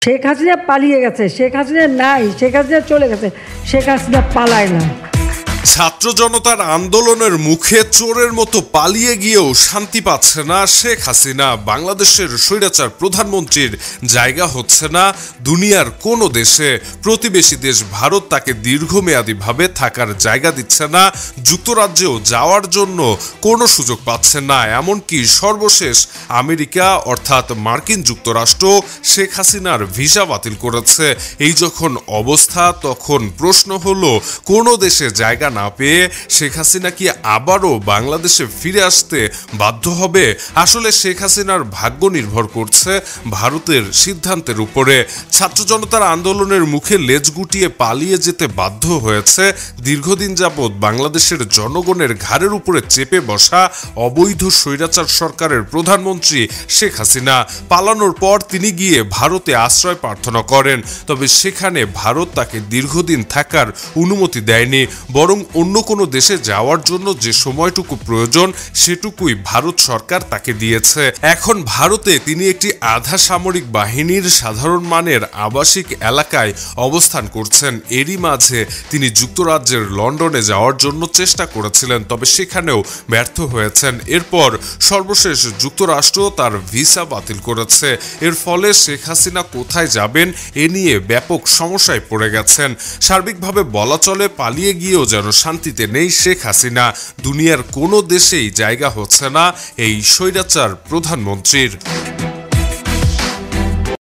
শেখ হাসিনা পালিয়ে গেছে, শেখ হাসিনা নাই, শেখ হাসিনা চলে গেছে, শেখ হাসিনা পালায় না। ছাত্র জনতার আন্দোলনের মুখে চোরের মতো পালিয়ে গিয়েও শান্তি পাচ্ছে না শেখ হাসিনা। বাংলাদেশের স্বৈরাচার প্রধানমন্ত্রীর জায়গা হচ্ছে না দুনিয়ার কোনো দেশে। প্রতিবেশী দেশ ভারত তাকে দীর্ঘমেয়াদীভাবে থাকার জায়গা দিচ্ছে না, যুক্তরাজ্যেও যাওয়ার জন্য কোনো সুযোগ পাচ্ছে না। এমনকি সর্বশেষ আমেরিকা অর্থাৎ মার্কিন যুক্তরাষ্ট্র শেখ হাসিনার ভিসা বাতিল করেছে। এই যখন অবস্থা, তখন প্রশ্ন হলো কোনো দেশে জায়গা না পেয়ে শেখ হাসিনা কি আবারও বাংলাদেশে ফিরে আসতে বাধ্য হবে? আসলে শেখ হাসিনার ভাগ্য নির্ভর করছে ভারতের সিদ্ধান্তের উপরে। ছাত্র জনতার আন্দোলনের মুখে লেজ গুটিয়ে পালিয়ে যেতে বাধ্য হয়েছে দীর্ঘদিন যাবৎ বাংলাদেশের জনগণের ঘাড়ের উপরে চেপে বসা অবৈধ স্বৈরাচার সরকারের প্রধানমন্ত্রী শেখ হাসিনা। পালানোর পর তিনি গিয়ে ভারতে আশ্রয় প্রার্থনা করেন, তবে সেখানে ভারত তাকে দীর্ঘদিন থাকার অনুমতি দেয়নি, বরং অন্য কোনো দেশে যাওয়ার জন্য যে সময়টুকু প্রয়োজন সেটুকুই ভারত সরকার তাকে দিয়েছে। এখন ভারতে তিনি একটি আধা সামরিক বাহিনীর সাধারণ মানের আবাসিক এলাকায় অবস্থান করছেন। এরই মাঝে তিনি যুক্তরাজ্যের লন্ডনে যাওয়ার জন্য চেষ্টা করেছিলেন, তবে সেখানেও ব্যর্থ হয়েছেন। এরপর সর্বশেষ যুক্তরাষ্ট্র তার ভিসা বাতিল করেছে। এর ফলে শেখ হাসিনা কোথায় যাবেন এ নিয়ে ব্যাপক সমস্যায় পড়ে গেছেন। সার্বিকভাবে বলা চলে পালিয়ে গিয়েও যেন শান্তিতে নেই শেখ হাসিনা। দুনিয়ার কোনো দেশেই জায়গা হচ্ছে না এই স্বৈরাচার প্রধানমন্ত্রীর।